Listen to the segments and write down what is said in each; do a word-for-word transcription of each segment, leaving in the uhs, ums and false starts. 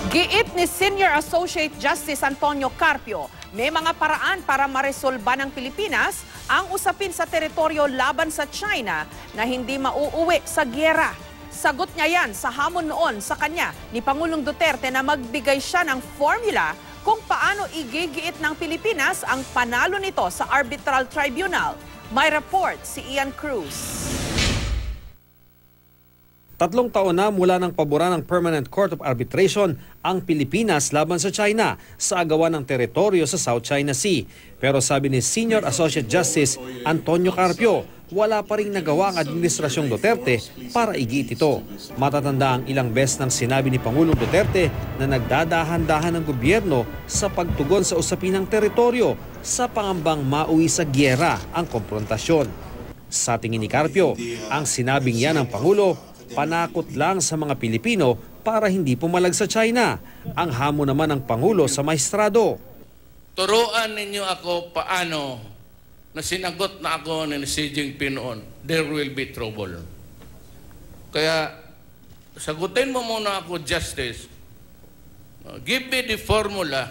Giit ni Senior Associate Justice Antonio Carpio, may mga paraan para maresolba ng Pilipinas ang usapin sa teritoryo laban sa China na hindi mauuwi sa gyera. Sagot niya yan sa hamon noon sa kanya ni Pangulong Duterte na magbigay siya ng formula kung paano igigiit ng Pilipinas ang panalo nito sa Arbitral Tribunal. May report si Ian Cruz. Tatlong taon na mula ng paboran ng Permanent Court of Arbitration ang Pilipinas laban sa China sa agawan ng teritoryo sa South China Sea. Pero sabi ni Senior Associate Justice Antonio Carpio, wala pa ring nagawa ang Administrasyong Duterte para igiit ito. Matatanda ang ilang beses nang sinabi ni Pangulong Duterte na nagdadahan-dahan ng gobyerno sa pagtugon sa usapin ng teritoryo sa pangambang mauwi sa gyera ang komprontasyon. Sa tingin ni Carpio, ang sinabing yan ng Pangulo, panakot lang sa mga Pilipino para hindi pumalag sa China. Ang hamon naman ng Pangulo sa maestrado. Turuan ninyo ako paano na sinagot na ako ni Xi Jinping noon, there will be trouble. Kaya sagutin mo muna ako, Justice. Give me the formula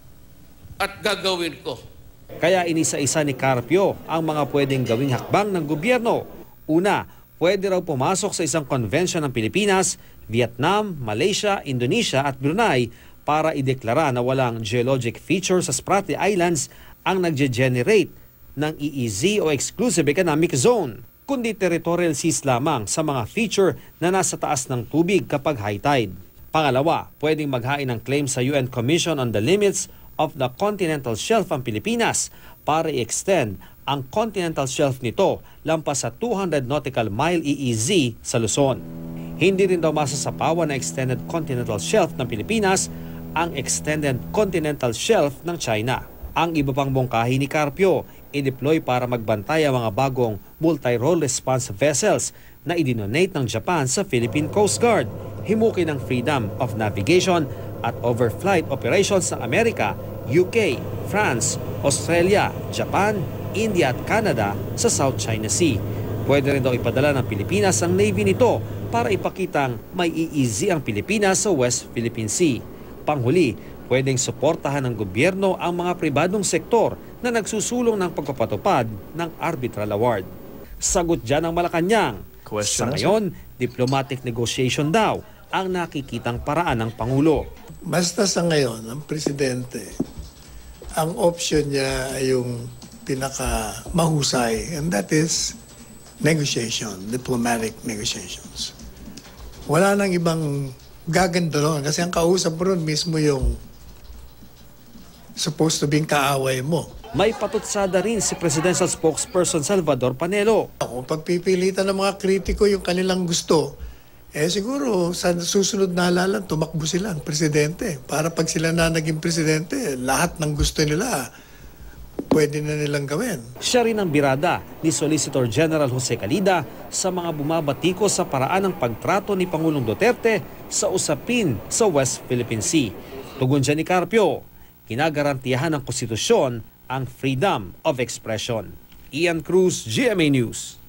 at gagawin ko. Kaya inisa-isa ni Carpio ang mga pwedeng gawing hakbang ng gobyerno. Una, pwede raw pumasok sa isang convention ng Pilipinas, Vietnam, Malaysia, Indonesia at Brunei para ideklara na walang geologic feature sa Spratly Islands ang nagge-generate ng E E Z o Exclusive Economic Zone, kundi territorial seas lamang sa mga feature na nasa taas ng tubig kapag high tide. Pangalawa, pwedeng maghain ng claim sa U N Commission on the Limits of the Continental Shelf ang Pilipinas para i-extend ang continental shelf nito lampas sa two hundred nautical mile E E Z sa Luzon. Hindi rin daw masasapawan na extended continental shelf ng Pilipinas ang extended continental shelf ng China. Ang iba pang bungkahi ni Carpio, i-deploy para magbantay ang mga bagong multi-role response vessels na idinonate ng Japan sa Philippine Coast Guard, himukin ng freedom of navigation at overflight operations ng Amerika, U K, France, Australia, Japan, India at Canada sa South China Sea. Pwede rin daw ipadala ng Pilipinas ang Navy nito para ipakitang may E E Z ang Pilipinas sa West Philippine Sea. Panghuli, pwedeng suportahan ng gobyerno ang mga pribadong sektor na nagsusulong ng pagpapatupad ng arbitral award. Sagot dyan ang Malacanang. Sa ngayon, diplomatic negotiation daw ang nakikitang paraan ng Pangulo. Basta sa ngayon, ang Presidente, ang option niya ay yung pinaka mahusay, and that is negotiation, diplomatic negotiations. Wala nang ibang gaganda ron kasi ang kausap mo ron mismo yung supposed to be kaaway mo. May patutsada rin si Presidential Spokesperson Salvador Panelo. Kung pagpipilitan ng mga kritiko yung kanilang gusto, eh siguro sa susunod na halalan, tumakbo sila ang presidente. Para pag sila na naging presidente, lahat ng gusto nila, pwede na nilang gawin. Siya rin ang birada ni Solicitor General Jose Calida sa mga bumabatiko sa paraan ng pagtrato ni Pangulong Duterte sa usapin sa West Philippine Sea. Tugon siya ni Carpio, kinagarantiyahan ng konstitusyon ang freedom of expression. Ian Cruz, G M A News.